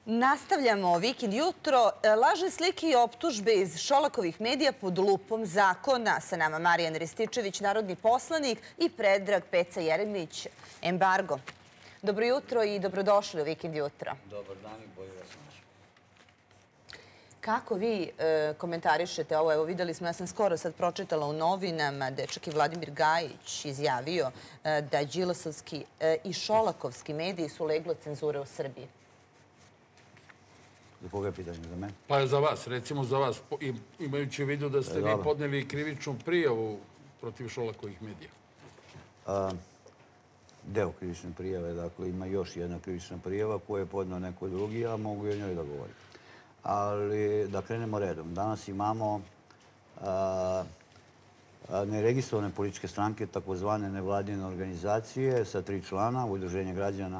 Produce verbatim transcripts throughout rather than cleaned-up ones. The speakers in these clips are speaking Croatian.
Nastavljamo Vikend jutro. Lažne slike i optužbe iz Šolakovih medija pod lupom zakona. Sa nama Marijan Rističević, narodni poslanik, i Predrag Peca Jeremić, Embargo. Dobro jutro i dobrodošli u Vikend jutro. Dobar dan i bolje vas našli. Kako vi komentarišete ovo? Evo, videli smo, ja sam skoro sad pročitala u novinama da je čak i Vladimir Gajić izjavio da Đilasovski i Šolakovski mediji su leglo cenzure u Srbiji. Za koga je pitanje? Za mene? Pa za vas, recimo za vas, imajući u vidu da ste vi podneli krivičnu prijavu protiv Šolakovih medija. Deo krivične prijave, dakle, ima još jedna krivična prijava koju je podneo neko drugi, a mogu i o njoj da govorim. Ali da krenemo redom. Danas imamo neregistrovane političke stranke, takozvane nevladine organizacije sa tri člana, Udruženje građana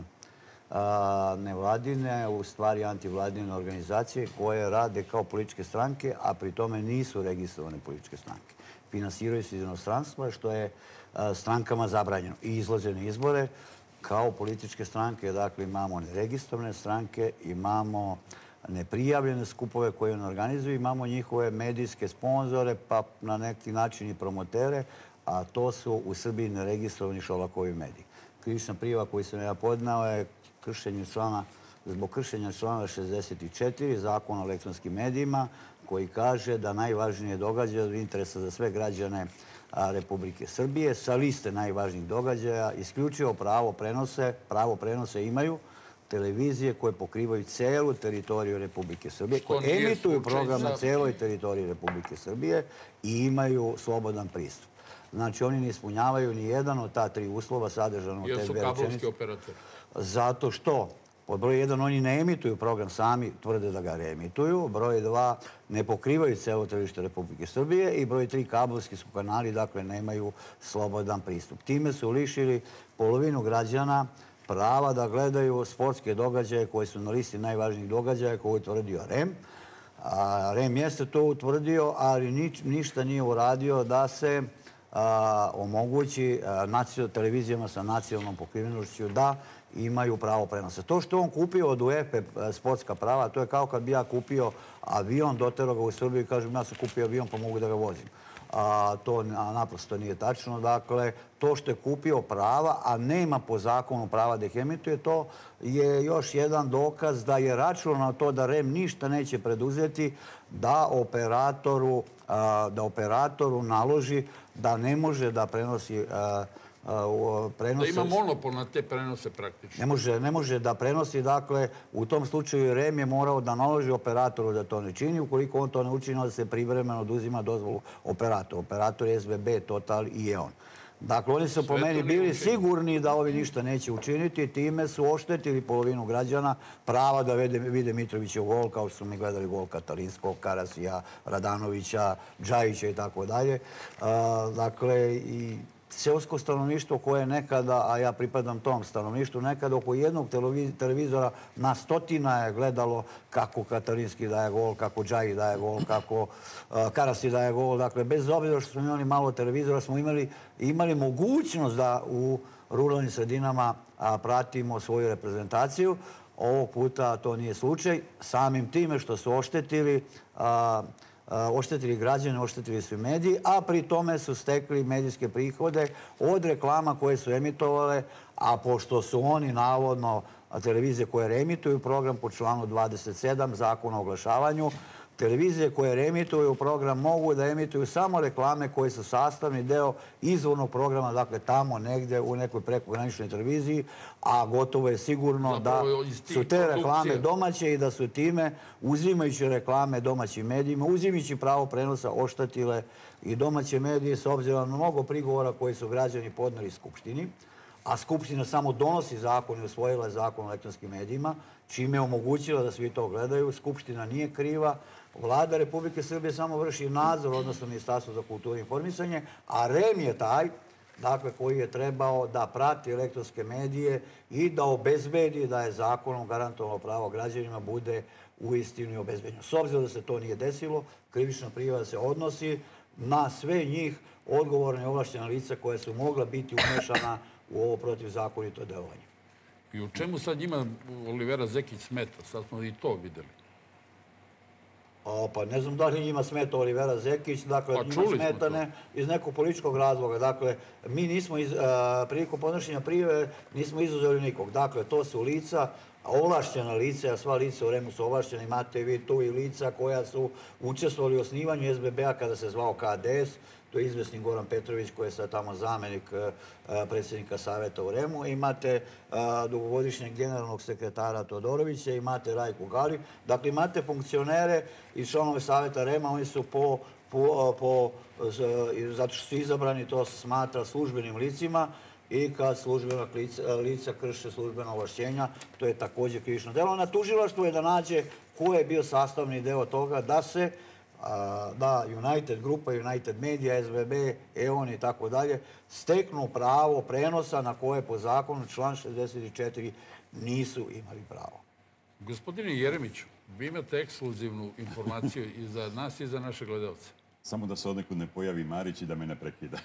nevladine, u stvari antivladine organizacije koje rade kao političke stranke, a pri tome nisu registrovane političke stranke. Finansiraju se iz inostranstva, što je strankama zabranjeno. I izlaze na izbore kao političke stranke. Dakle, imamo neregistrovane stranke, imamo neprijavljene skupove koje ne organizuju, imamo njihove medijske sponzore, pa na neki način i promotere, a to su u Srbiji neregistrovani Šolakovi mediji. Krivična prijava koju sam ja podnao je zbog kršenja člana šezdeset četiri Zakona o elektronskim medijima, koji kaže da najvažnije događaje od interesa za sve građane Republike Srbije sa liste najvažnijih događaja isključivo pravo prenose, pravo prenose imaju televizije koje pokrivaju celu teritoriju Republike Srbije, koje emituju program na celoj teritoriji Republike Srbije i imaju slobodan pristup. Znači, oni ne ispunjavaju ni jedan od ta tri uslova sadržano u te dve rečenice. Jesu kablovski operatori? Zato što, pod broj jedan, oni ne emituju program sami, tvrde da ga reemituju. Broj dva, ne pokrivaju celo tržište Republike Srbije. I broj tri, kablovski su kanali, dakle, nemaju slobodan pristup. Time su lišili polovinu građana prava da gledaju sportske događaje koji su na listi najvažnijih događaja koje je utvrdio REM. REM jeste to utvrdio, ali ništa nije uradio da se omogući televizijama sa nacionalnom pokrivenošću da imaju pravo prenosa. To što on kupio od UEFA sportska prava, to je kao kad bi ja kupio avion, doterao ga u Srbiju i kažem ja sam kupio avion pa mogu da ga vozim. To naprosto nije tačno. Dakle, to što je kupio prava, a nema po zakonu prava da ih emituje, to je još jedan dokaz da je računao to da REM ništa neće preduzeti da operatoru da operatoru naloži da ne može da prenosi Da ima monopol na te prenose praktično. Ne može da prenosi, dakle, u tom slučaju REM je morao da naloži operatoru da to ne čini. Ukoliko on to ne učini, da se privremeno oduzima dozvolu operatoru. Operator je S B B, Total i E O N. Dakle, oni su po meni bili sigurni da ovi ništa neće učiniti. Time su oštetili polovinu građana prava da vide Mitrovićev gol, kao što su mi gledali gol Katalinskog, Karasija, Radanovića, Džajića i tako dalje. Dakle, i seosko stanovništvo koje nekada, a ja pripadam tom stanovništvu, nekada oko jednog televizora na stotina je gledalo kako Katalinski daje gol, kako Džaji daje gol, kako Karasi daje gol. Dakle, bez obzira što smo imali malo televizora, smo imali mogućnost da u ruralnim sredinama pratimo svoju reprezentaciju. Ovog puta to nije slučaj. Samim time što su oštetili oštetili građane, oštetili su mediji, a pri tome su stekli medijske prihode od reklama koje su emitovale, a pošto su oni navodno televizije koje reemituju program po članu dvadeset sedam Zakona o oglašavanju, televizije koje reemituju program mogu da emituju samo reklame koje su sastavni deo izvornog programa, dakle tamo negde u nekoj prekograničnoj televiziji, a gotovo je sigurno da su te reklame domaće i da su time, uzimajući reklame domaćim medijima, uzimajući pravo prenosa, oštetile i domaće medije s obzirom na mnogo prigovora koji su građani podneli Skupštini, a Skupština samo donosi zakon i usvojila zakon o elektronskim medijima, čime je omogućila da svi to gledaju. Skupština nije kriva. Vlada Republike Srbije samo vrši nadzor, odnosno Ministarstvo za kulturu i informisanje, a REM je taj, dakle, koji je trebao da prati elektronske medije i da obezbedi da je zakonom garantovano pravo građanima bude uistinu i obezbeđeno. S obzirom da se to nije desilo, krivična prijava se odnosi na sve njih odgovorne i ovlašćena lica koja su mogla biti umešana u ovo protivzakonito delovanje. I u čemu sad njima Olivera Zekić smeta? Sad smo i to videli. Pa ne znam da li njima smeta Olivera Zekić, dakle njima smeta ne iz nekog političkog razloga. Dakle, mi nismo, prilikom podnošenja prijave, nismo izuzeli nikog. Dakle, to su lica, ovlašćena lica, a sva lica u REM-u su ovlašćena, imate vi tu i lica koja su učestvovali u osnivanju S B B-a kada se zvao K D S, to je izvesni Goran Petrović koji je sad tamo zamenik predsjednika savjeta u REM-u, imate dugogodišnjeg generalnog sekretara Todorovića, imate Rajku Gali, dakle imate funkcionere i članove savjeta REM-a, oni su po, po, zato što su izabrani, to se smatra službenim licima, i kad službena lica krše službena ovlašćenja, to je također krivično delo. Na tužilaštvu je da nađe ko je bio sastavni deo toga da se da United Grupa, United Media, S B B, E O N i tako dalje steknu pravo prenosa na koje po zakonu član šezdeset četiri nisu imali pravo. Gospodine Jeremiću, vi imate ekskluzivnu informaciju i za nas i za naše gledalce. Samo da se odnekud ne pojavi Marić i da me ne prekida.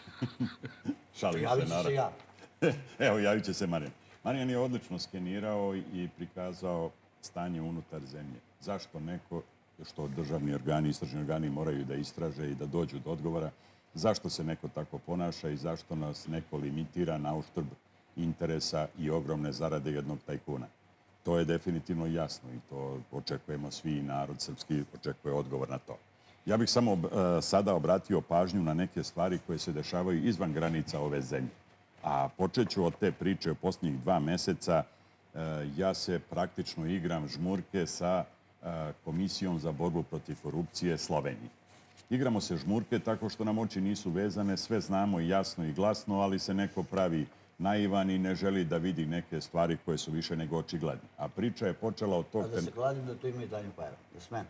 Šalim javit će se ja. Evo, javit će se Marijan. Marijan je odlično skenirao i prikazao stanje unutar zemlje. Zašto neko, što državni organi, istražni organi moraju da istraže i da dođu do odgovora, zašto se neko tako ponaša i zašto nas neko limitira na uštrb interesa i ogromne zarade jednog tajkuna. To je definitivno jasno i to očekujemo svi i narod srpski očekuje odgovor na to. Ja bih samo sada obratio pažnju na neke stvari koje se dešavaju izvan granica ove zemlje. A počet ću od te priče u posljednjih dva meseca. Ja se praktično igram žmurke sa Komisijom za borbu protiv korupcije Slovenije. Igramo se žmurke tako što nam oči nisu vezane, sve znamo i jasno i glasno, ali se neko pravi naivan i ne želi da vidi neke stvari koje su više nego očigledne. A priča je počela od tog... A da se kladim da tu ima i Danju Pajera, da smem.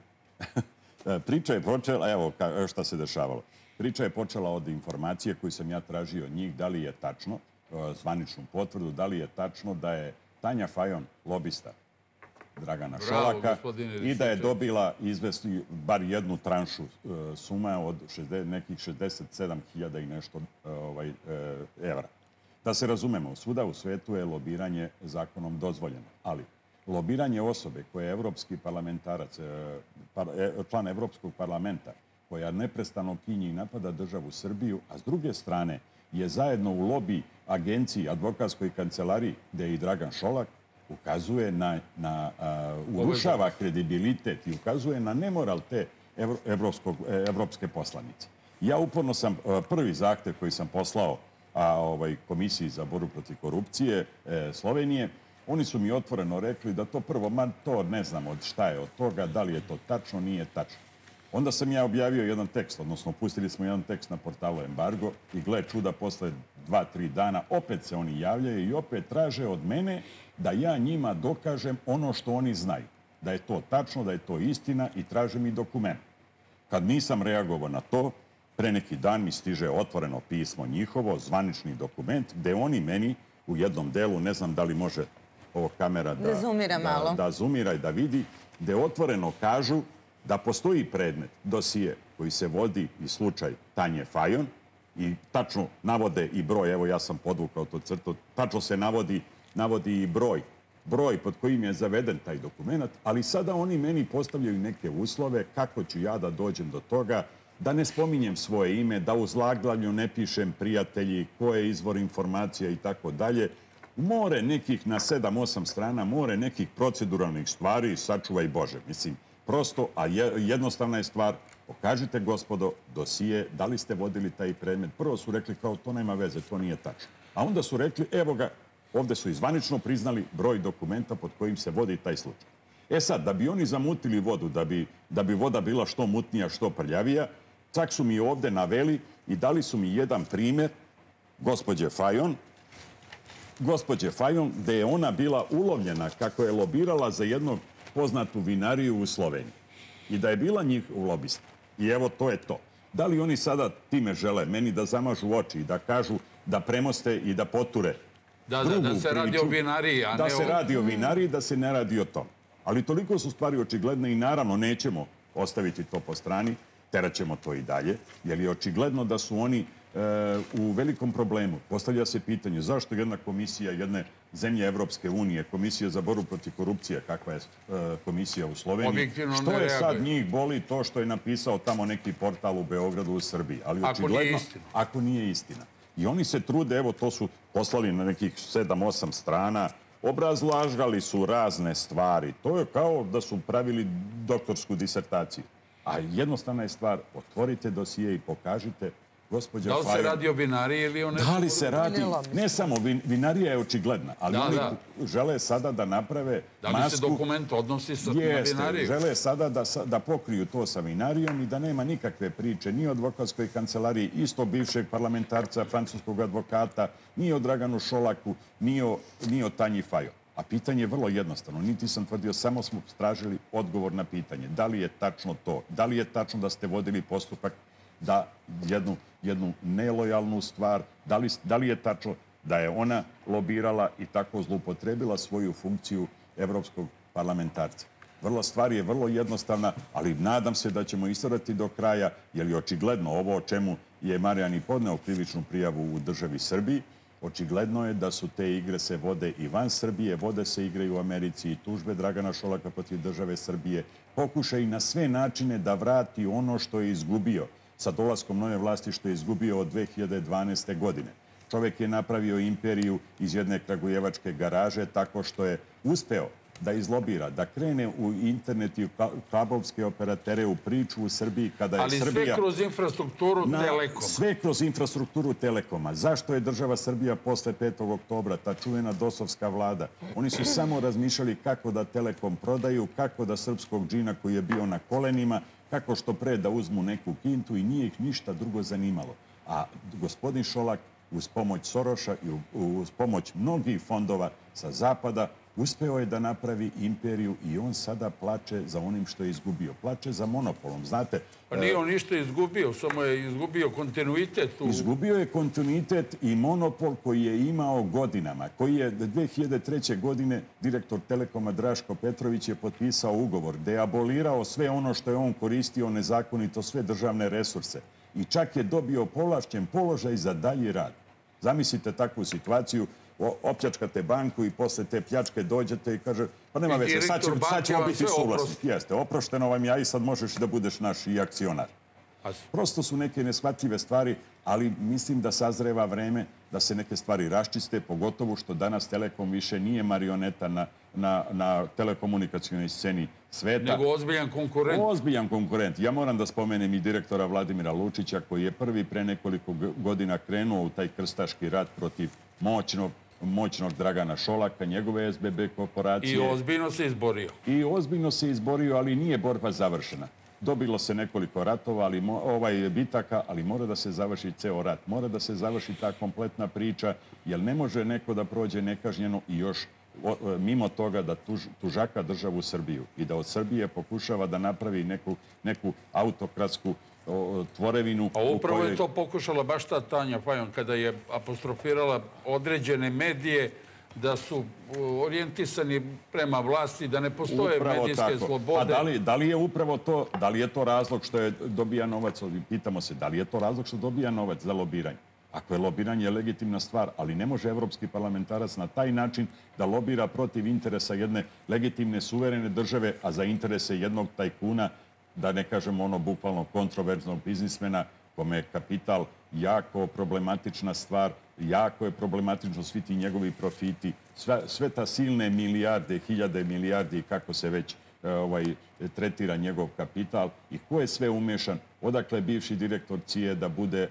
Priča je počela, evo šta se dešavalo. Priča je počela od informacije koju sam ja tražio od njih, da li je tačno, zvaničnu potvrdu, da li je tačno da je Tanja Fajon lobista Dragana Šolaka i da je dobila izvesnu bar jednu tranšu suma od nekih šezdeset sedam hiljada i nešto evra. Da se razumemo, svuda u svetu je lobiranje zakonom dozvoljeno, ali lobiranje osobe koja je evropski parlamentarac, član Evropskog parlamenta, koja neprestano kinji i napada državu Srbiju, a s druge strane je zajedno u lobi agenciji, advokatskoj kancelariji, gde je i Dragan Šolak, ukazuje na, na urušava kredibilitet i ukazuje na nemoral te evropske poslanice. Ja uporno sam, prvi zahtev koji sam poslao Komisiji za borbu protiv korupcije Slovenije, oni su mi otvoreno rekli da to prvo, ma to ne znam od šta je od toga, da li je to tačno, nije tačno. Onda sam ja objavio jedan tekst, odnosno pustili smo jedan tekst na portalu Embargo i gle čuda, posle dva, tri dana opet se oni javljaju i opet traže od mene da ja njima dokažem ono što oni znaju. Da je to tačno, da je to istina i traže mi dokument. Kad nisam reagovao na to, pre neki dan mi stiže otvoreno pismo njihovo, zvanični dokument, gde oni meni u jednom delu, ne znam da li može ovo kamera da, da, da zoomira i da vidi, gde otvoreno kažu da postoji predmet, dosije, koji se vodi i slučaj Tanje Fajon i tačno navode i broj, evo ja sam podvukao to crto, tačno se navodi, navodi i broj, broj pod kojim je zaveden taj dokument, ali sada oni meni postavljaju neke uslove kako ću ja da dođem do toga, da ne spominjem svoje ime, da u zaglavlju ne pišem prijatelji, ko je izvor informacija i tako dalje. More nekih na sedam, osam strana, more nekih proceduralnih stvari, sačuvaj Bože. Mislim, prosto, a jednostavna je stvar, pokažite, gospodo, dosije, da li ste vodili taj predmet. Prvo su rekli kao to nema veze, to nije tačno. A onda su rekli, evo ga, ovde su izvanično priznali broj dokumenta pod kojim se vodi taj slučaj. E sad, da bi oni zamutili vodu, da bi, da bi voda bila što mutnija, što prljavija, čak su mi ovde naveli i dali su mi jedan primer gospođe Fajon, gospođe Fajon, gde je ona bila ulovljena kako je lobirala za jednog poznatu vinariju u Sloveniji i da je bila njih u lobista. I evo, to je to. Da li oni sada time žele meni da zamažu oči i da kažu da premoste i da poture da, drugu da, da se priču, radi o vinariji, a da ne se o... radi o vinariji, da se ne radi o tom. Ali toliko su stvari očigledne i naravno nećemo ostaviti to po strani, teraćemo to i dalje, jer je očigledno da su oni e, u velikom problemu. Postavlja se pitanje zašto jedna komisija jedne zemlje Evropske unije, Komisija za borbu protiv korupcije, kakva je komisija u Sloveniji, što je sad njih boli to što je napisao tamo neki portal u Beogradu u Srbiji. Ali očigledno, ako nije istina. I oni se trude, evo to su poslali na nekih sedam osam strana, obrazlažgali su razne stvari. To je kao da su pravili doktorsku disertaciju. A jednostavna je stvar, otvorite dosije i pokažite. Da li se radi o vinariji ili o nešto? Da li se radi? Ne samo, vinarija je očigledna, ali oni žele sada da naprave masku. Da li se dokument odnosi na vinariju? Žele sada da pokriju to sa vinarijom i da nema nikakve priče ni o advokatskoj kancelariji, isto bivšeg parlamentarca, francuskog advokata, ni o Draganu Šolaku, ni o Tanji Fajon. A pitanje je vrlo jednostavno. Niti sam tvrdio, samo smo stražili odgovor na pitanje. Da li je tačno to? Da li je tačno da ste vodili postupak da jednu, jednu nelojalnu stvar, da li, da li je tačno da je ona lobirala i tako zloupotrebila svoju funkciju evropskog parlamentarca. Vrlo stvar je vrlo jednostavna, ali nadam se da ćemo istrati do kraja, jer je očigledno ovo o čemu je Marijan i podneo krivičnu prijavu u državi Srbiji, očigledno je da su te igre se vode i van Srbije, vode se igre i u Americi i tužbe Dragana Šolaka protiv države Srbije, pokušaj na sve načine da vrati ono što je izgubio sa dolaskom nove vlasti, što je izgubio od dve hiljade dvanaeste. godine. Čovjek je napravio imperiju iz jedne kragujevačke garaže tako što je uspeo da izlobira, da krene u internet i u kablovske operatere u priču u Srbiji kada je Srbija... Ali sve kroz infrastrukturu Telekoma. Sve kroz infrastrukturu Telekoma. Zašto je država Srbija posle petog oktobra, ta čuvena dosovska vlada? Oni su samo razmišljali kako da Telekom prodaju, kako da srpskog džina koji je bio na kolenima, kako što pre da uzmu neku kintu i nije ih ništa drugo zanimalo. A gospodin Šolak uz pomoć Soroša i uz pomoć mnogih fondova sa zapada uspeo je da napravi imperiju i on sada plače za onim što je izgubio. Plače za monopolom, znate... Pa nije on ništa izgubio, samo je izgubio kontinuitet. Izgubio je kontinuitet i monopol koji je imao godinama, koji je dve hiljade treće. godine direktor Telekoma Draško Petrović je potpisao ugovor gde je abolirao sve ono što je on koristio nezakonito, sve državne resurse. I čak je dobio povlašćen položaj za dalji rad. Zamislite takvu situaciju, opljačkate banku i posle te pljačke dođete i kaže, pa nema veze, sad ćemo biti suvlasnici. Jeste, oprošteno vam ja i sad možeš da budeš naš i akcionar. Prosto su neke neshvatljive stvari, ali mislim da sazreva vreme da se neke stvari raščiste, pogotovo što danas Telekom više nije marioneta na telekomunikacijnoj sceni sveta. Nego ozbiljan konkurent. Ozbiljan konkurent. Ja moram da spomenem i direktora Vladimira Lučića, koji je prvi pre nekoliko godina krenuo u taj krstaški rat protiv moćnog moćnog Dragana Šolaka, njegove S B B korporacije. I ozbiljno se izborio. I ozbiljno se izborio, ali nije borba završena. Dobilo se nekoliko ratova, ovaj bitaka, ali mora da se završi ceo rat. Mora da se završi ta kompletna priča, jer ne može neko da prođe nekažnjeno i još mimo toga da tužaka državu Srbiju i da od Srbije pokušava da napravi neku autokratsku tvorevinu. A upravo je to pokušala baš ta Tanja Fajon kada je apostrofirala određene medije da su orijentisani prema vlasti, da ne postoje medijske slobode. A da li je upravo to, da li je to razlog što je dobija novac, pitamo se, da li je to razlog što dobija novac za lobiranje? Ako je lobiranje legitimna stvar, ali ne može evropski parlamentarac na taj način da lobira protiv interesa jedne legitimne suverene države, a za interese jednog tajkuna, da ne kažemo ono bukvalno kontroverznog biznismena, kome je kapital jako problematična stvar, jako je problematično svi ti njegovi profiti, sve ta silne milijarde, hiljade milijardi, kako se već tretira njegov kapital i ko je sve umešan, odakle bivši direktor C I E da bude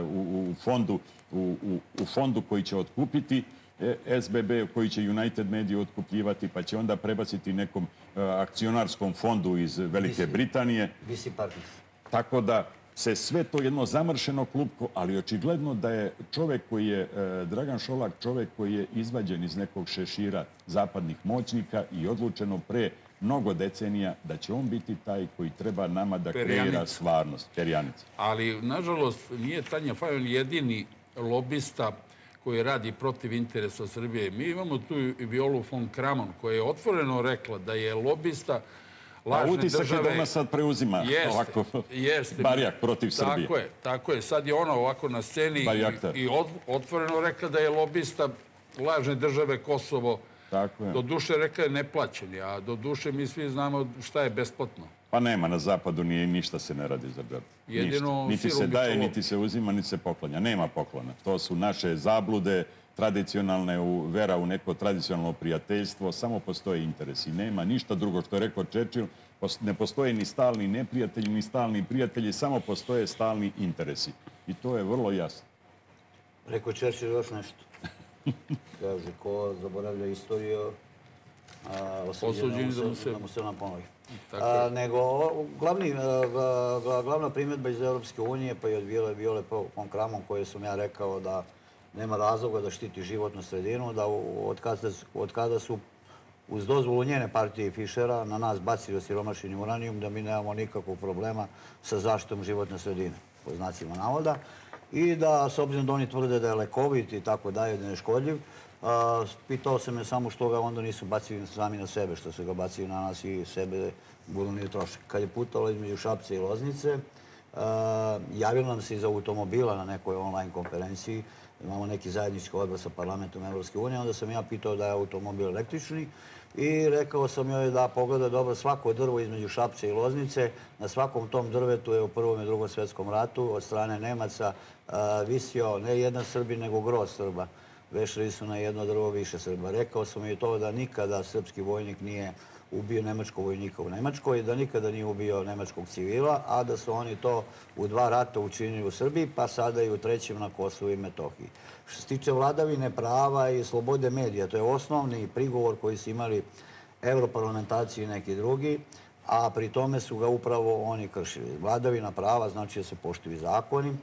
u fondu koji će otkupiti S B B, koji će United Media otkupljivati, pa će onda prebaciti nekom akcionarskom fondu iz Velike Britanije. B C Partners. Tako da se sve to jedno zamršeno klupko, ali očigledno da je čovek koji je, Dragan Šolak, čovek koji je izvađen iz nekog šešira zapadnih moćnika i odlučeno pre mnogo decenija da će on biti taj koji treba nama da kreira stvarnost. Perjanica. Ali, nažalost, nije Tanja Fajon jedini lobista koji radi protiv interesa Srbije. Mi imamo tu i Violu von Kramon, koja je otvoreno rekla da je lobista lažne države... A utisak je da ona sad preuzima ovako barjak protiv Srbije. Tako je, tako je. Sad je ona ovako na sceni i otvoreno rekla da je lobista lažne države Kosovo. Tako je. Do duše rekla je neplaćeni, a do duše mi svi znamo šta je besplatno. Pa nema, na zapadu nije, ništa se ne radi za džep. Jedino niti se daje, niti se uzima, niti se poklanja. Nema poklona. To su naše zablude, tradicionalne vera u neko tradicionalno prijateljstvo. Samo postoje interesi. Nema ništa drugo što je rekao Churchill. Ne postoje ni stalni neprijatelji, ni stalni prijatelji. Samo postoje stalni interesi. I to je vrlo jasno. Rekao Churchill još nešto. Kaže, ko zaboravlja istoriju, osuđen da mu se nam ponovi. Nego, glavna primjedba iz Europske unije, pa i od Viole von Kramon, koje sam ja rekao da nema razloga da štiti životnu sredinu, da od kada su uz dozvolu njene partije Fischera na nas bacili osiromašeni uranijum, da mi nemamo nikakvog problema sa zaštitom životne sredine, po znacima navoda. I da, s obzirom da oni tvrde da je lekovit i tako dalje, da je neškodljiv, pitao sam me samo što ga onda nisu bacili sami na sebe, što su ga bacili na nas i sebe gulili trošak. Kad je putalo između Šapca i Loznice, javilo nam se iz automobila na nekoj online konferenciji, imamo neki zajednički odbor sa parlamentom Evropske unije, onda sam ja pitao da je automobil električni i rekao sam joj da pogleda dobro svako drvo između Šapca i Loznice. Na svakom tom drvetu je u Prvom i Drugom svjetskom ratu od strane Nemaca visio ne jedan Srbin, nego gro Srba. Vešali su na jedno drvo više Srba. Rekao sam i to da nikada srpski vojnik nije ubio nemačkog vojnika u Nemačkoj, da nikada nije ubio nemačkog civila, a da su oni to u dva rata učinili u Srbiji, pa sada i u trećem na Kosovu i Metohiji. Što se tiče vladavine prava i slobode medija, to je osnovni prigovor koji su imali europarlamentarci i neki drugi, a pri tome su ga upravo oni kršili. Vladavina prava znači da se poštuju zakoni,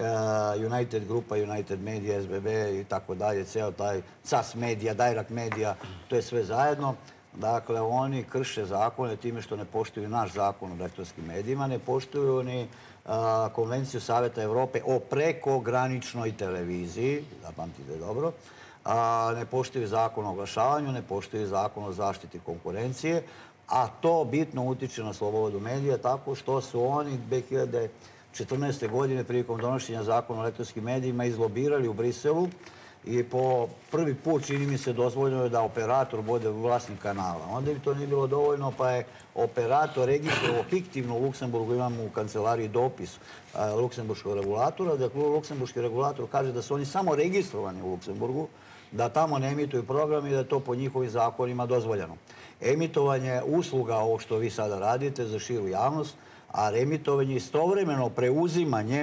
United Grupa, United Media, S B B i tako dalje, ceo taj C A S Media, Direct Media, to je sve zajedno. Dakle, oni krše zakone time što ne poštuju naš zakon o elektronskim medijima, ne poštuju ni Konvenciju Saveta Evrope o prekograničnoj televiziji, zapamtite dobro, ne poštuju zakon o oglašavanju, ne poštuju zakon o zaštiti konkurencije, a to bitno utiče na slobodu medija tako što su oni dve hiljade četrnaeste. godine prilikom donošenja zakona o elektronskim medijima izlobirali u Briselu i po prvi put, čini mi se, dozvoljeno da operator bude vlasnik kanala. Onda bi to nije bilo dovoljno, pa je operator registrovao fiktivno u Luksemburgu, imamo u kancelariji dopis luksemburškog regulatora, da luksemburški regulator kaže da su oni samo registrovani u Luksemburgu, da tamo ne emituju program i da je to po njihovim zakonima dozvoljeno. Emitovanje usluga, ovo što vi sada radite, za širu javnost, a reemitovanje istovremeno preuzimanje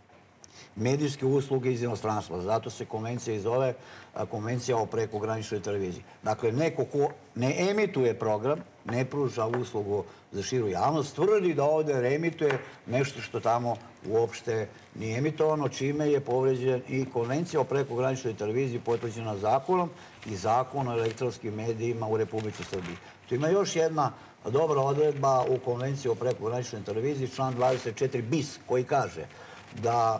medijske usluge iz inostranstva. Zato se konvencija i zove Konvencija o prekograničnoj televiziji. Dakle, neko ko ne emituje program, ne pruža uslugu za širu javnost, tvrdi da ovde reemituje nešto što tamo uopšte nije emitovano, čime je povređen i Konvencija o prekograničnoj televiziji potvrđena zakonom i zakon o elektronskim medijima u Republici Srbiji. Tu ima još jedna dobra odredba u Konvenciji o prekograničnoj televiziji, član dvadeset četiri bis, koji kaže da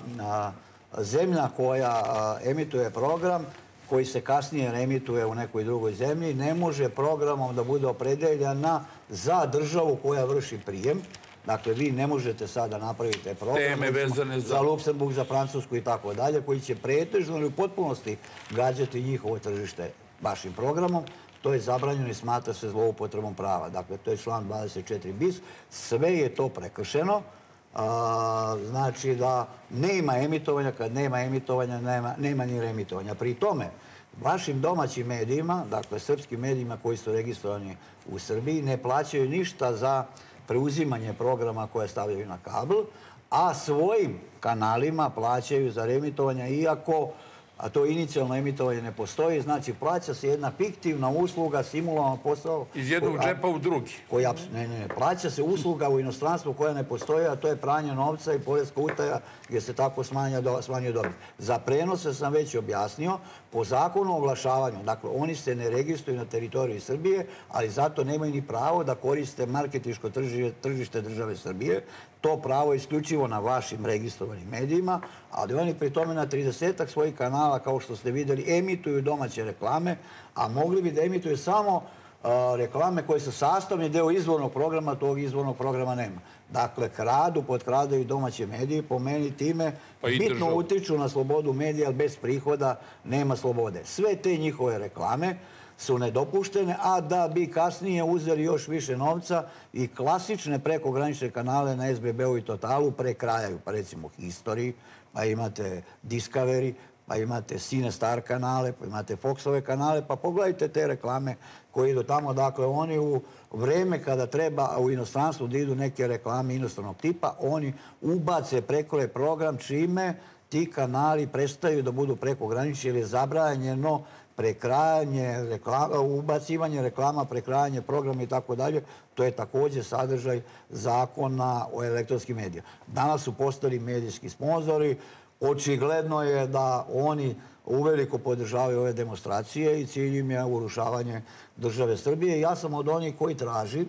zemlja koja emituje program, koji se kasnije reemituje u nekoj drugoj zemlji, ne može programom da bude opredeljena za državu koja vrši prijem. Dakle, vi ne možete sada napraviti program za Luksemburg, za Francusku i tako dalje, koji će pretežno ili u potpunosti gađati njihovo tržište vašim programom. To je zabranjeno i smatra se zloupotrebom prava. Dakle, to je član dvadeset četiri bis. Sve je to prekršeno. Znači da nema emitovanja, kad nema emitovanja, nema ni reemitovanja. Pri tome, vašim domaćim medijima, dakle srpskim medijima koji su registrovani u Srbiji, ne plaćaju ništa za preuzimanje programa koje stavljaju na kabl, a svojim kanalima plaćaju za reemitovanje, iako a to inicijalno emitovanje ne postoji, znači plaća se jedna fiktivna usluga, simulovanog posao. Iz jednog džepa u drugi. Ne, ne, ne. Plaća se usluga u inostranstvu koja ne postoji, a to je pranje novca i poreska utaja gdje se tako smanjuje dobit. Za prenose sam već objasnio, po zakonu o oglašavanju, dakle, oni se ne registruju na teritoriji Srbije, ali zato nemaju ni pravo da koriste marketinško tržište države Srbije. To pravo je isključivo na vašim registrovanim medijima, ali oni pri tome na tridesetak svojih kanala, kao što ste vidjeli, emituju domaće reklame, a mogli bi da emituju samo reklame koje su sastavni deo izvornog programa, tog izvornog programa nema. Dakle, kradu, potkradaju domaće medije, po meni time bitno utiču na slobodu medija, ali bez prihoda nema slobode. Sve te njihove reklame su nedopuštene, a da bi kasnije uzeli još više novca i klasične prekogranične kanale na S B B-u i Totalu prekrajaju. Pa recimo History, pa imate Discovery, pa imate Cinestar kanale, pa imate Foxove kanale, pa pogledajte te reklame koje idu tamo. Dakle, oni u vreme kada treba u inostranstvu da idu neke reklame inostranog tipa, oni ubace prekole program, čime ti kanali prestaju da budu prekogranični jer je zabranjeno prekrajanje, ubacivanje reklama, prekrajanje programa i tako dalje. To je također sadržaj zakona o elektronskim medijima. Danas su postali medijski sponzori. Očigledno je da oni uveliko podržavaju ove demonstracije i cilj im je urušavanje države Srbije. Ja sam od onih koji traži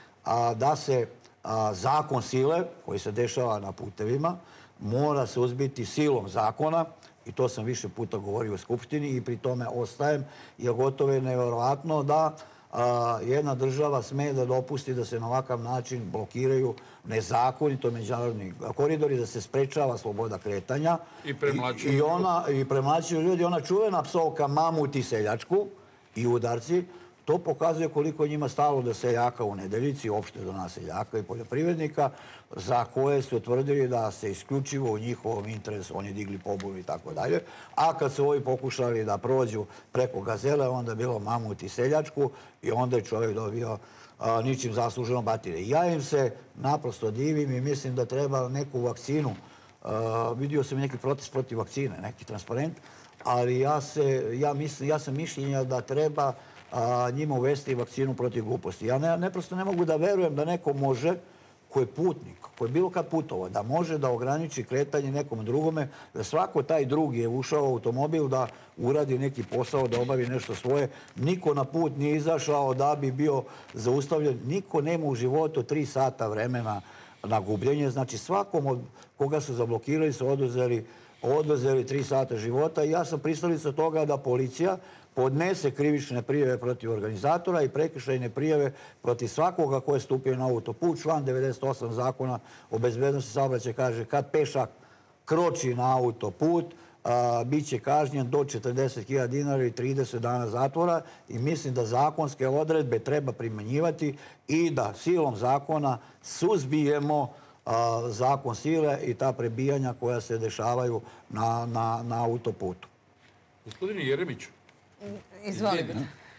da se zakon sile, koji se dešava na putevima, mora se uzbiti silom zakona, i to sam više puta govorio u Skupštini i pri tome ostajem, jer gotovo je nevjerovatno da jedna država sme da dopusti da se na ovakav način blokiraju nezakonito međunarodni koridori, da se sprečava sloboda kretanja. I premlaćuju. I, ona, i premlaćuju ljudi. Ona čuvena psovka mamut i seljačku i udarci, to pokazuje koliko je njima stalo do seljaka u Nedeljici, uopšte do nas seljaka i poljoprivrednika, za koje su tvrdili da se isključivo u njihovom interesu oni digli pobunu i tako dalje. A kad su ovi pokušali da prođu preko Gazele, onda je bilo mamut i seljačku i onda je čovjek dobio a, ničim zasluženo batire. Ja im se naprosto divim i mislim da treba neku vakcinu. A, vidio sam neki protest protiv vakcine, neki transparent, ali ja, se, ja, mislim, ja sam mišljenja da treba njima uvesti vakcinu protiv gluposti. Ja ne, neprosto ne mogu da verujem da neko može, ko je putnik, ko je bilo kad putovao, da može da ograniči kretanje nekom drugome, da svako taj drugi je ušao u automobil da uradi neki posao, da obavi nešto svoje. Niko na put nije izašao da bi bio zaustavljen. Niko nema u životu tri sata vremena na gubljenje. Znači svakom od koga su zablokirali su oduzeli, oduzeli tri sata života. I ja sam pristalica toga da policija podnese krivične prijave protiv organizatora i prekršajne prijave protiv svakoga ko je stupio na autoput. Član devedeset osam zakona o bezbednosti saobraćaja kaže kad pešak kroči na autoput, bit će kažnjen do četrdeset hiljada dinara i trideset dana zatvora i mislim da zakonske odredbe treba primenjivati i da silom zakona suzbijemo zakon sile i ta prebijanja koja se dešavaju na, na, na autoputu. Gospodine Jeremiću, izvolite.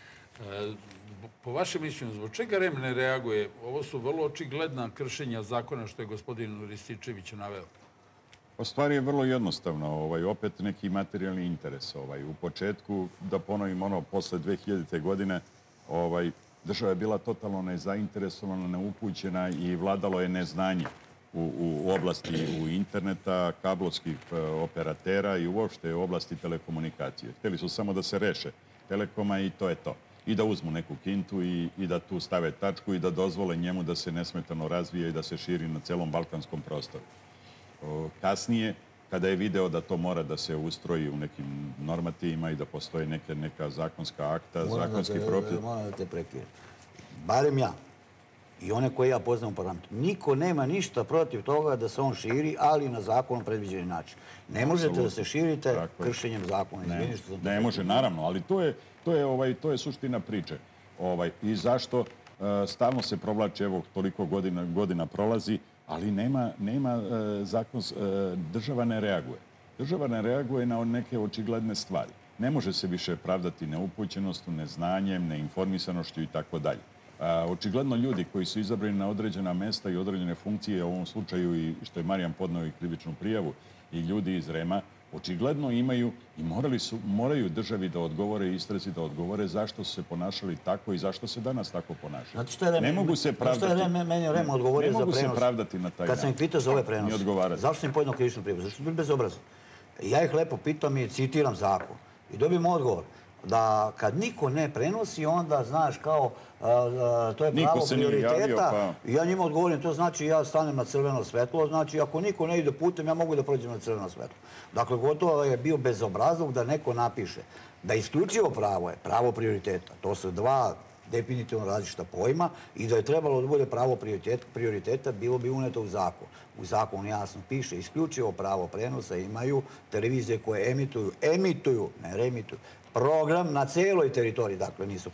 Po vašem mišljenju, zbog čega REM ne reaguje? Ovo su vrlo očigledna kršenja zakona što je gospodin Rističević naveo. Stvar je vrlo jednostavna. Ovaj, opet neki materijalni interes. Ovaj, u početku, da ponovim ono, posle dve hiljadite. godine, ovaj, država je bila totalno nezainteresovana, neupućena i vladalo je neznanje u, u oblasti u interneta, kablovskih operatera i uopšte u oblasti telekomunikacije. Htjeli su samo da se reše Telekoma i to je to. I da uzmu neku kintu i, i da tu stave tačku i da dozvole njemu da se nesmetano razvije i da se širi na celom balkanskom prostoru. O, kasnije, kada je video da to mora da se ustroji u nekim normativima i da postoje neke, neka zakonska akta, moram zakonski da propis... Moram da te prekinem. Barem ja i one koje ja poznam u parlamentu. Niko nema ništa protiv toga da se on širi, ali na zakonom predviđeni način. Ne možete Absolutno. Da se širite Tako kršenjem zakona. Ne, Izvini, ne može, naravno, ali to je, to je, ovaj, to je suština priče. Ovaj, I zašto uh, stalno se provlači, evo, toliko godina, godina prolazi, ali nema, nema uh, zakon, uh, država ne reaguje. Država ne reaguje na neke očigledne stvari. Ne može se više pravdati neupućenostu, neznanjem, neinformisanošću i tako dalje. Očigledno ljudi koji su izabrani na određena mesta i određene funkcije, u ovom slučaju i što je Marijan podneo i krivičnu prijavu, i ljudi iz REM-a, očigledno imaju i morali su, moraju državi da odgovore i istrazi da odgovore zašto su se ponašali tako i zašto se danas tako ponašaju. Znači što je REM, ne mogu se pravdati. Što je meni REM odgovorio za prenos? Ne mogu se pravdati na taj Kad sam ih pitao za ove prenose, zašto sam im podneo krivičnu prijavu? Zašto su bili bezobrazni? Ja ih lepo pitam i citiram zakon. I dobijem odgovor da kad niko ne prenosi, onda, znaš, kao, to je pravo prioriteta. I ja njima odgovorim, to znači ja stanem na crveno svetlo, znači ako niko ne ide putem, ja mogu da prođem na crveno svetlo. Dakle, gotovo je bio bezobrazluk da neko napiše da isključivo pravo je pravo prioriteta. To su dva definitivno različita pojma i da je trebalo da bude pravo prioriteta, bilo bi uneto u zakon. U zakonu jasno piše, isključivo pravo prenosa imaju televizije koje emituju, emituju, ne reemituju, program na celoj teritoriji, dakle nisu,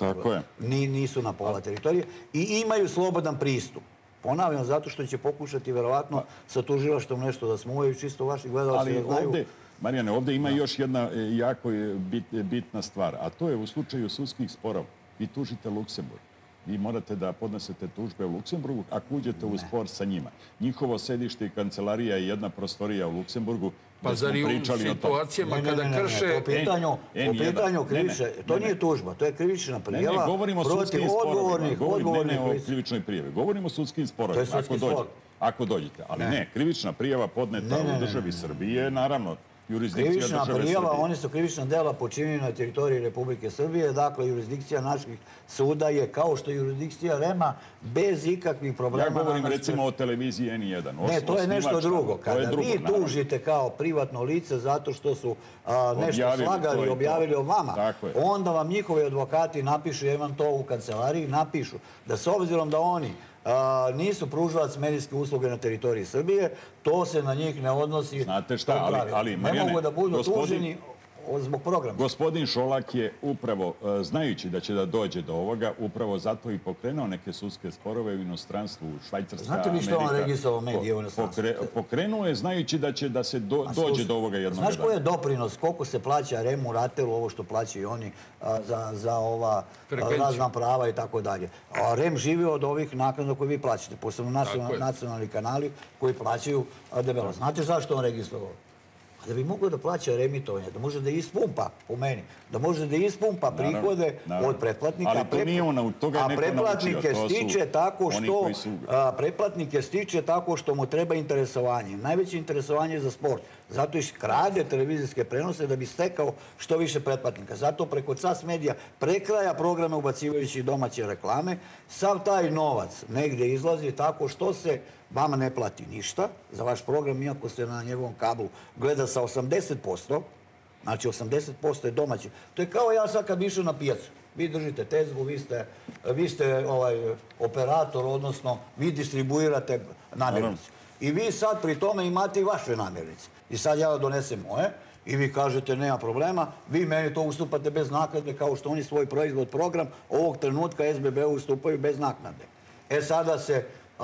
nisu na pola teritorije, i imaju slobodan pristup. Ponavljam, zato što će pokušati verovatno sa tužilaštvom nešto da smuvaju, čisto vaši gledalci da znaju. Ali Marijane, ovdje ima još jedna jako bitna stvar, a to je u slučaju sudskih sporova. Vi tužite Luksemburg. Vi morate da podnesete tužbe u Luksemburgu ako uđete u spor sa njima. Njihovo sedište i kancelarija je jedna prostorija u Luksemburgu. Pa zar i u situacijama kada krše... Po pitanju krivične, to nije tužba, to je krivična prijava. Ne, ne, govorimo o sudskim sporovima. Ne, ne o krivičnoj prijavi. Govorimo o sudskim sporovima, ako dođete. Ali ne, krivična prijava podneta u državi Srbije, naravno, krivična prijava, oni su krivična dela počinjeni na teritoriji Republike Srbije, dakle, jurisdikcija naših suda je kao što je jurisdikcija Rema bez ikakvih problema. Ja govorim recimo o televiziji N jedan. Ne, to je nešto drugo. Kada vi tužite kao privatno lice zato što su nešto slagali, objavili o vama, onda vam njihovi advokati napišu, ja imam to u kancelariji, napišu da s obzirom da oni nisu pružalac medijske usluge na teritoriji Srbije, to se na njih ne odnosi. Znate šta, ali ne mogu da budu tuženi zbog programa. Gospodin Šolak je upravo, znajući da će da dođe do ovoga, upravo zato i pokrenuo neke sudske sporove u inostranstvu, Švajcarska, Amerika. Znate li što on registrovao medije u inostranstvu? Pokrenuo je znajući da će da se dođe do ovoga jednog dana. Znaš koji je doprinos, koliko se plaća Remu, Ratelu, ovo što plaćaju oni za ova razna prava i tako dalje. Rem živi od ovih naknada koje vi plaćate, posebno nacionalni kanali koji plaćaju debelo. Znate zašto on registrovao? Da bi mogao da plaća reemitovanje, da može da ispumpa, po meni, da može da ispumpa prihode od pretplatnika, a pretplatnike stiče tako što pretplatnike stiče tako što mu treba interesovanje. Najveće interesovanje je za sport. Zato i krade televizijske prenose da bi stekao što više pretplatnika. Zato preko C A S Medija prekraja programe ubacivajući domaće reklame. Sav taj novac negde izlazi tako što se vama ne plati ništa za vaš program, iako se na njegovom kablu gleda sa osamdeset posto, znači osamdeset posto je domaći. To je kao ja sad kad bi išao na pijacu. Vi držite tezgu, vi ste operator, odnosno vi distribuirate namirnice. I vi sad pri tome imate i vaše namirnice. I sad ja donesem moje i vi kažete nema problema, vi meni to ustupate bez naknade kao što oni svoj proizvod program ovog trenutka S B B ustupaju bez naknade. E sada se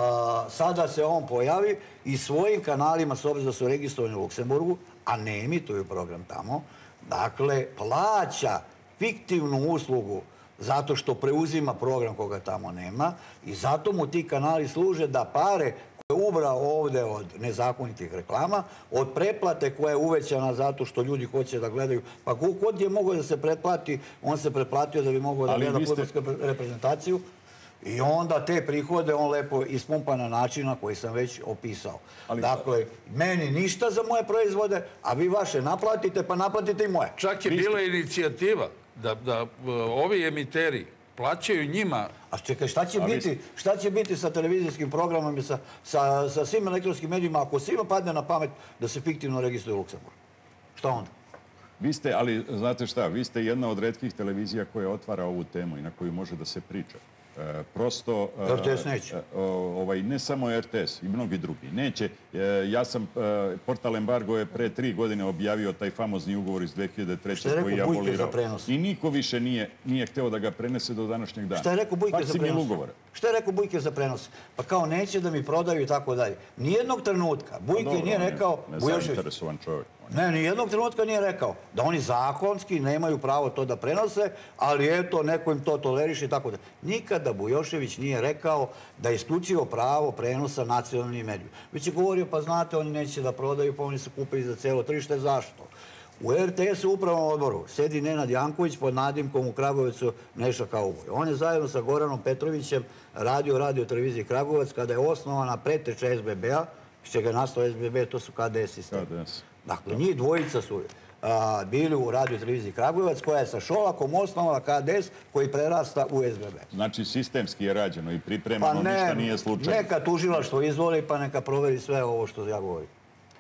Sada se on pojavi i svojim kanalima, s obzirom da su registrovani u Luksemburgu, a ne emituju program tamo, dakle, plaća fiktivnu uslugu zato što preuzima program koga tamo nema i zato mu ti kanali služe da pare koje je ubrao ovde od nezakonitih reklama, od pretplate koja je uvećana zato što ljudi hoće da gledaju. Pa kod je mogao da se pretplati, on se pretplatio da bi mogao da gleda fudbalsku reprezentaciju. I onda te prihode on lepo ispumpa na način na koji sam već opisao. Dakle, meni ništa za moje proizvode, a vi vaše naplatite, pa naplatite i moje. Čak je bila inicijativa da ovi emiteri plaćaju njima... A čekaj, šta će biti sa televizijskim programom i sa svim elektronskim medijima ako svima padne na pamet da se fiktivno registruje u Luksemburgu? Šta onda? Vi ste, ali znate šta, vi ste jedna od retkih televizija koja otvara ovu temu i na koju može da se priča. Prosto... R T S neće. Ne samo R T S, i mnogi drugi. Neće. Ja sam, portal Embargo je pre tri godine objavio taj famozni ugovor iz dve hiljade treće koji je abolirao. I niko više nije hteo da ga prenese do današnjeg dana. Šta je rekao Bujke za prenos? Šta je rekao Bujke za prenos? Pa kao neće da mi prodaju i tako dalje. Nijednog trenutka Bujke nije rekao... Nezainteresovan čovjek. Ne, nijednog trenutka nije rekao da oni zakonski nemaju pravo to da prenose, ali eto, neko im to toleriše i tako da. Nikada Bujošević nije rekao da je isključivo pravo prenosa nacionalnim medijima. Već je govorio, pa znate, oni neće da prodaju, pa oni su kupili za celo tržište. Zašto? U R T S-u upravnom odboru sedi Nenad Janković pod nadimkom u Kragujevcu Neša Kauboj. On je zajedno sa Goranom Petrovićem radio radio televiziji Kragujevac kada je osnovana preteča S B B-a, iz čega je nastao S B B, to su K D S sistemi. Dakle, njih dvojica su bili u radio televiziji Kragujevac, koja je sa Šolakom osnovala K D S koji prerasta u S B B. Znači, sistemski je rađeno i pripremano, ništa nije slučajno. Neka tužilaštvo izvoli, pa neka proveri sve ovo što ja govorim.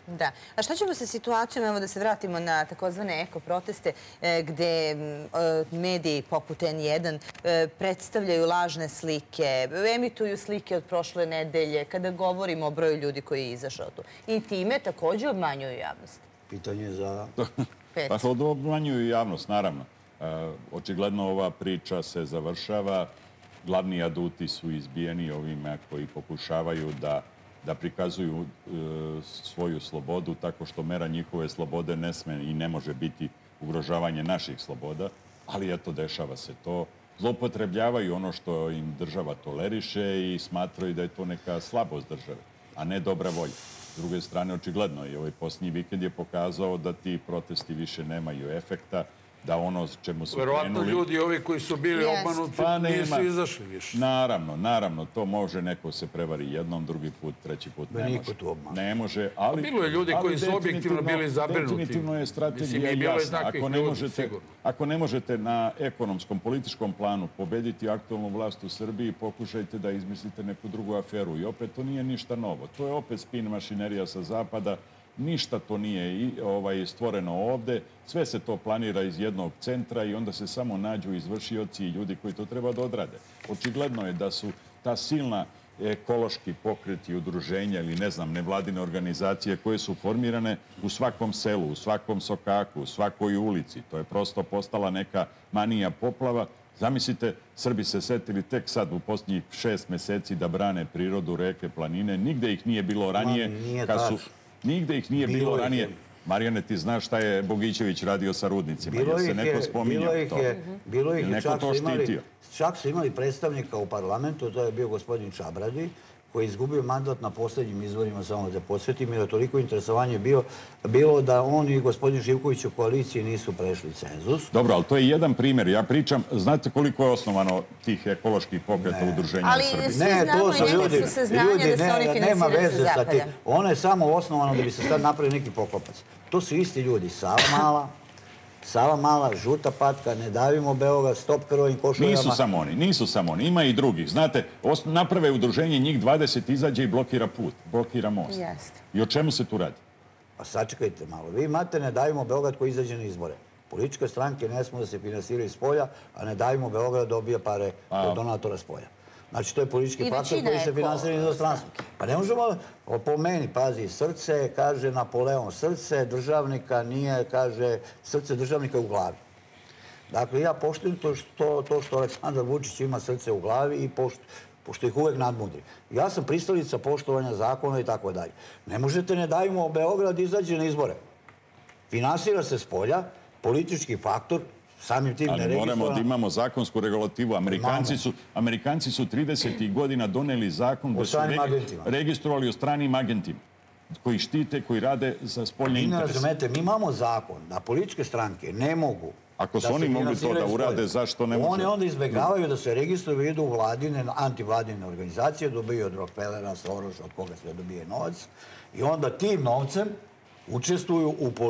Da. A šta ćemo sa situacijom, evo da se vratimo na takozvane eko-proteste, gde mediji poput en jedan predstavljaju lažne slike, emituju slike od prošle nedelje, kada govorimo o broju ljudi koji je izašao tu. I time također obmanjuju javnost. Pitanje za... Pa obmanjuju javnost, naravno. Očigledno ova priča se završava. Glavni aduti su izbijeni ovima koji pokušavaju da da prikazuju svoju slobodu tako što mera njihove slobode ne sme i ne može biti ugrožavanje naših sloboda, ali eto, dešava se to. Zloupotrebljavaju ono što im država toleriše i smatraju da je to neka slabost države, a ne dobra volja. S druge strane, očigledno i ovaj posljednji vikend je pokazao da ti protesti više nemaju efekta, da ono čemu su krenuli... Verovatno ljudi ovi koji su bili obmanuti nisu izašli više. Naravno, naravno, to može, neko se prevari jednom, drugi put, treći put ne može. Ne može, ali... Bilo je ljudi koji su objektivno bili zabrinuti. Definitivno je strategija jasna. Ako ne možete na ekonomskom, političkom planu pobediti aktualnu vlast u Srbiji, pokušajte da izmislite neku drugu aferu. I opet to nije ništa novo. To je opet spin mašinerija sa zapada. Ništa to nije stvoreno ovde. Sve se to planira iz jednog centra i onda se samo nađu izvršioci i ljudi koji to treba da odrade. Očigledno je da su ta silna ekološki pokreti, udruženja ili ne znam, nevladine organizacije koje su formirane u svakom selu, u svakom sokaku, u svakoj ulici. To je prosto postala neka manija poplava. Zamislite, Srbi se setili tek sad u posljednjih šest meseci da brane prirodu, reke, planine. Nigde ih nije bilo ranije. Nigde ih nije bilo ranije. Marijane, ti znaš šta je Bogićević radio sa rudnicima? Bilo ih je, bilo ih je, čak su imali predstavnika u parlamentu, to je bio gospodin Čabradi, koji je izgubio mandat na posljednjim izborima, samo da podsjetim, jer je toliko interesovanje bilo da on i gospodin Živković u koaliciji nisu prešli cenzus. Dobro, ali to je jedan primjer. Ja pričam, znate koliko je osnovano tih ekoloških pokreta udruženja u Srbiji? Ali svi znamo i neke su saznanja da se oni finansiraju sa zapada. Ono je samo osnovano da bi se sad napravio neki poklopac. To su isti ljudi. Sava Mala, Sava Mala, Žuta patka, Ne davimo Beograd, Stop krvavim košuljama. Nisu samo oni, nisu samo oni. Ima i drugih. Znate, naprave udruženje, njih dvadeset izađe i blokira put, blokira most. I o čemu se tu radi? Pa sačekajte malo. Vi imate Ne davimo Beograd koji izađe na izbore. Političke stranke ne smo da se finansiraju s polja, a Ne davimo Beograd dobija pare od donatora s polja. Znači, to je politički faktor koji se finansira iz inostranstva. Pa ne možemo, po meni, pazi, srce, kaže Napoleon, srce državnika nije, kaže, srce državnika u glavi. Dakle, ja poštujem to što Aleksandar Vučić ima srce u glavi i pošto ih uvek nadmudri. Ja sam pristalica poštovanja zakona i tako dalje. Ne možete Ne davimo Beograd izađe na izbore. Finansira se s polja, politički faktor, ali moramo da imamo zakonsku regulativu. Amerikanci su tridesetih godina doneli zakon da su registrovali o stranim agentima koji štite, koji rade za spoljne interese. Ne razumete, mi imamo zakon da političke stranke ne mogu Ako su oni mogli to da urade, zašto ne može? Oni onda izbjegavaju da se registruju i idu u vladine, antivladine organizacije, dobiju od Rockefellera, Sorosa, od koga sve dobije novac i onda tim novcem učestvuju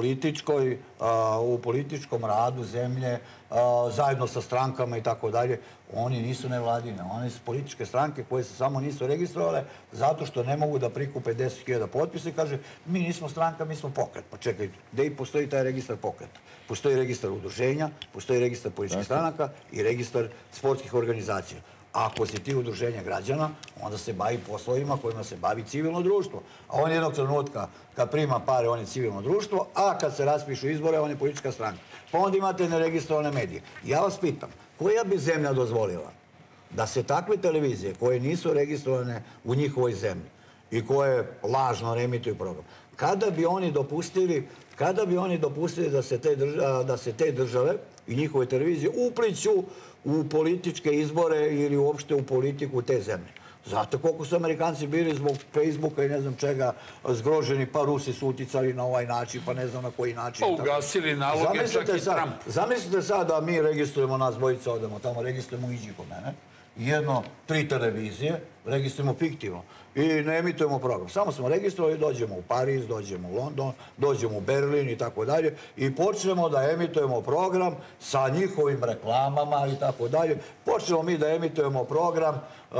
u političkom radu zemlje, zajedno sa strankama i tako dalje. Oni nisu nevladine, oni su političke stranke koje se samo nisu registrovale zato što ne mogu da prikupe deset hiljada potpisa i kaže mi nismo stranka, mi smo pokret. Pa čekajte, gde i postoji taj registar pokreta? Postoji registar udruženja, postoji registar političkih stranaka i registar sportskih organizacija. Ako si ti udruženja građana, onda se bavi poslovima kojima se bavi civilno društvo. A on jednog trenutka, kad prima pare, on je civilno društvo, a kad se raspišu izbore, on je politička stranka. Pa onda imate neregistrovane medije. Ja vas pitam, koja bi zemlja dozvolila da se takve televizije koje nisu registrovane u njihovoj zemlji i koje lažno reemituju program, kada bi oni dopustili kada bi oni dopustili da se te države i njihove televizije upliću u političke izbore ili uopšte u politiku te zemlje. Znate koliko su Amerikanci bili zbog Facebooka i ne znam čega zgroženi, pa Rusi su uticali na ovaj način, pa ne znam na koji način. Pa ugasili naloge čak i Trump. Zamislite sad da mi registrujemo nas dvojica, odemo tamo, registrujemo iđi kod mene jedno, tri televizije, registrujemo fiktivno i ne emitujemo program. Samo smo registrovali, dođemo u Pariz, dođemo u London, dođemo u Berlin i tako dalje i počnemo da emitujemo program sa njihovim reklamama i tako dalje. Počnemo mi da emitujemo program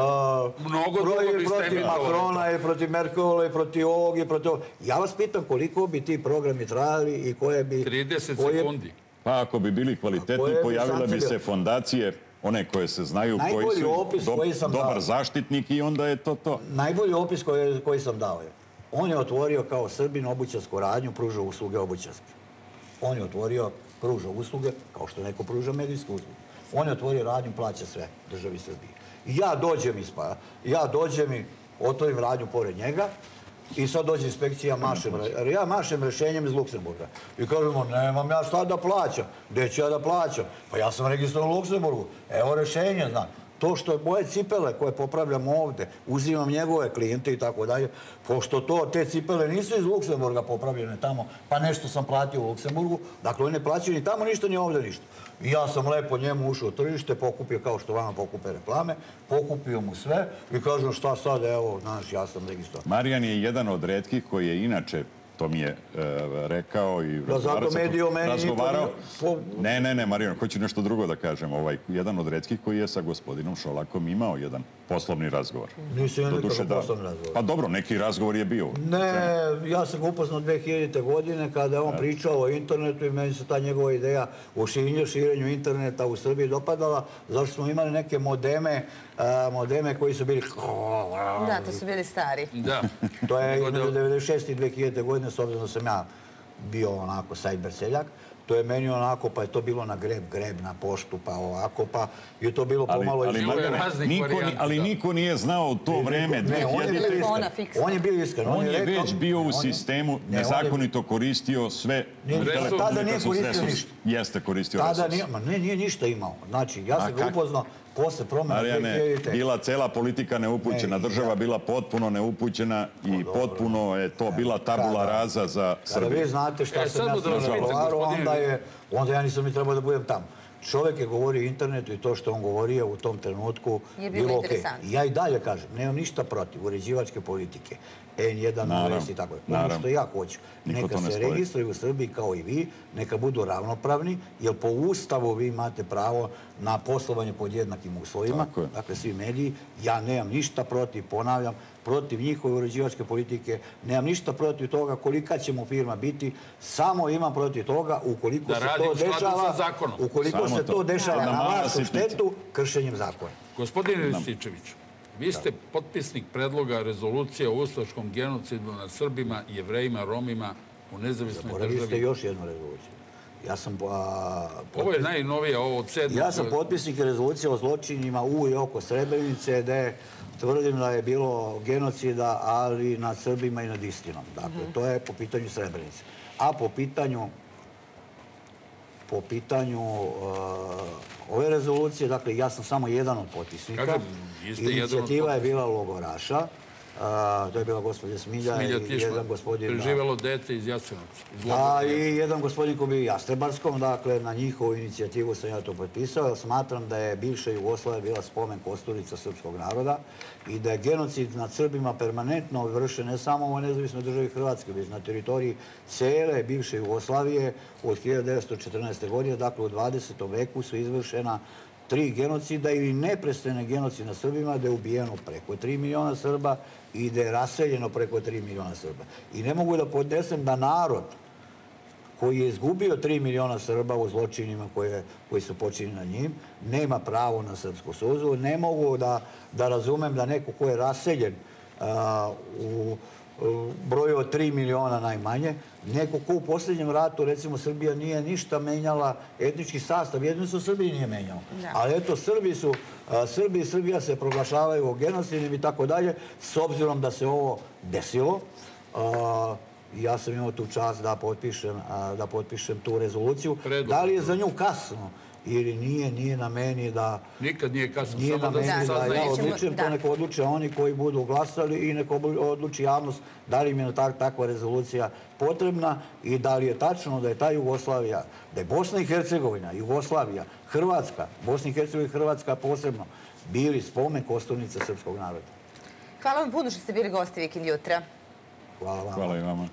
protiv Makrona i protiv Merkela i protiv ovog i protiv ovog. Ja vas pitam koliko bi ti programi trajali i koje bi... trideset sekundi. Pa ako bi bili kvalitetni, pojavile bi se fondacije, one koje se znaju, koji su dobar zaštitnik i onda je to to. Najbolji opis koji sam dao je, on je otvorio kao Srbin obućarsku radnju, pružao usluge obućarske. On je otvorio, pružao usluge, kao što neko pruža medijske usluge. On je otvorio radnju, plaća sve državi Srbiji. I ja dođem ispada, ja dođem i otvorim radnju pored njega i sad dođe inspekcija, ja mašem rešenjem iz Luksemburga. I kažemo, nemam ja šta da plaćam. Gde ću ja da plaćam? Pa ja sam registrovan u Luksemburgu. Evo rešenje, znam. To što moje cipele koje popravljam ovde, uzimam njegove klijente i tako dalje, pošto to, te cipele nisu iz Luksemburga popravljene tamo, pa nešto sam platio u Luksemburgu, dakle oni ne plaćaju ni tamo ništa, ni ovde ništa. I ja sam lepo njemu ušao u tržište, pokupio kao što vama pokupe reklame, pokupio mu sve i kažem šta sad, evo, znaš, ja sam registrovan. Marijan je jedan od retkih koji je inače, to mi je rekao i razgovarao. Ne, ne, ne, Marijan, hoću nešto drugo da kažem. Jedan od retkih koji je sa gospodinom Šolakom imao jedan poslovni razgovor. Nisam ja nikakav poslovni razgovor. Pa dobro, neki razgovor je bio. Ne, ja sam ga upoznao dve hiljadite. godine kada je on pričao o internetu i meni se ta njegova ideja o širenju interneta u Srbiji dopadala, zašto smo imali neke modeme, modeme koji su bili... Da, to su bili stari. Da. To je između devedeset šeste i dve hiljadite. godine, s obzirom da sam ja bio onako sajber seljak. To je meni onako, pa je to bilo na greb, greb, na poštu, pa ovako, pa je to bilo pomalo... Ali niko nije znao u to vreme. On je bio iskren. On je već bio u sistemu, nezakonito koristio sve... Tada nije koristio ništa. Jeste koristio resurs. Ne, nije ništa imao. Znači, ja sam ga upoznao posle promjena dve hiljadite. Bila cela politika neupućena, država bila potpuno neupućena i potpuno je to bila tabula raza za Srbiju. Kada vi znate šta sam ja sam razgovarao, onda ja nisam ni trebao da budem tamo. Čovjek je govorio o internetu i to što on govorio u tom trenutku bilo okej. Ja i dalje kažem, nemam ništa protiv uređivačke politike, en jedan, i tako je. Ono što ja hoću, neka se registruju u Srbiji kao i vi, neka budu ravnopravni, jer po Ustavu vi imate pravo na poslovanje pod jednakim uslovima, dakle svi mediji. Ja nemam ništa protiv, ponavljam, protiv njihove uređivačke politike, nemam ništa protiv toga kolika će mu firma biti, samo imam protiv toga ukoliko se to dešava, ukoliko se to dešava na vašu štetu, kršenjem zakona. Gospodine Rističeviću, vi ste potpisnik predloga rezolucije o ustaškom genocidu nad Srbima, Jevrejima, Romima u nezavisnoj državi. Zaboravili ste još jednu rezoluciju. Ja sam... Ovo je najnovija, ovo od sedmog... Ja sam potpisnik rezolucije o zločinima u i oko Srebrenice, gde tvrdim da je bilo genocida, ali nad Srbima i nad istinom. Dakle, to je po pitanju Srebrenice. A po pitanju po pitanju ove rezolucije, dakle, ja sam samo jedan od potpisnika. Inicijativa je bila logoraša. To je bila gospođa Smilja i jedan gospodin... Preživelo dete iz Jasenovca. A i jedan gospodin koji je bio Jastrebarskom. Dakle, na njihovu inicijativu sam ja to potpisao. Smatram da je bivša Jugoslavija bila spomen kosturica srpskog naroda i da je genocid nad Srbima permanentno vršen ne samo u nezavisnoj državi Hrvatske, već na teritoriji cele bivše Jugoslavije od hiljadu devetsto četrnaeste. godine. Dakle, u dvadesetom veku su izvršena tri genocida ili neprestane genocid na Srbima, da je ubijeno preko tri miliona Srba i da je raseljeno preko tri miliona Srba. I ne mogu da podnesem da narod koji je izgubio tri miliona Srba u zločinima koji su počinjeni na njim, nema pravo na srpsku suzu. Ne mogu da razumem da neko ko je raseljen u broju od tri miliona najmanje, neko ko u posljednjem ratu, recimo, Srbija nije ništa menjala etnički sastav, jedno su Srbiji nije menjalo. Ali eto, Srbi su, Srbi i Srbija se proglašavaju genocidnim i tako dalje, s obzirom da se ovo desilo. Ja sam imao tu čast da potpišem tu rezoluciju. Da li je za nju kasno ili nije, nije na meni da... Nikad nije kasno, Nije na samo da meni se da sazna ja istina. odlučujem, to neko odluče oni koji budu glasali i neko odluči javnost da li im je takva rezolucija potrebna i da li je tačno da je ta Jugoslavija, da je Bosna i Hercegovina, Jugoslavija, Hrvatska, Bosna i Hercegovina i Hrvatska posebno, bili spomen kosturnice srpskog naroda. Hvala vam puno što ste bili gosti Vikend jutra. Hvala vam. Hvala i vama.